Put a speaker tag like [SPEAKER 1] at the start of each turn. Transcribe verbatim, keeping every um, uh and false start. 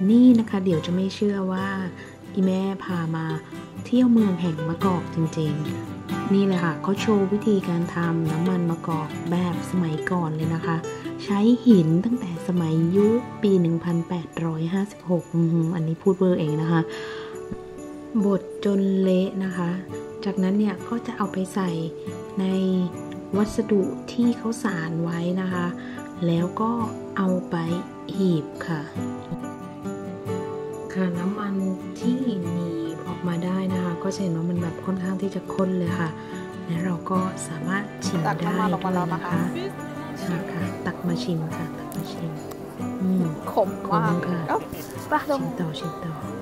[SPEAKER 1] นี่นะคะเดี๋ยวจะไม่เชื่อว่าอีแม่พามาเที่ยวเมืองแห่งมะกอกจริงๆนี่เลยค่ะเขาโชว์วิธีการทำน้ำมันมะกอกแบบสมัยก่อนเลยนะคะใช้หินตั้งแต่สมัยยุคปี หนึ่งพันแปดร้อยห้าสิบหก อือันนี้พูดเวอร์เองนะคะบดจนเละนะคะจากนั้นเนี่ยก็จะเอาไปใส่ในวัสดุที่เขาสานไว้นะคะแล้วก็เอาไปหีบค่ะค่ะน้ำมันที่หนีบออกมาได้นะคะก็จะเห็นว่ามันแบบค่อนข้างที่จะข้นเลยค่ะและเราก็สามารถชิมได้ด้วยนะคะค่ะตักมาชิมค่ะตักมาชิมอืม
[SPEAKER 2] ขมมาก
[SPEAKER 1] ค่ะชิมต่อชิมต่อ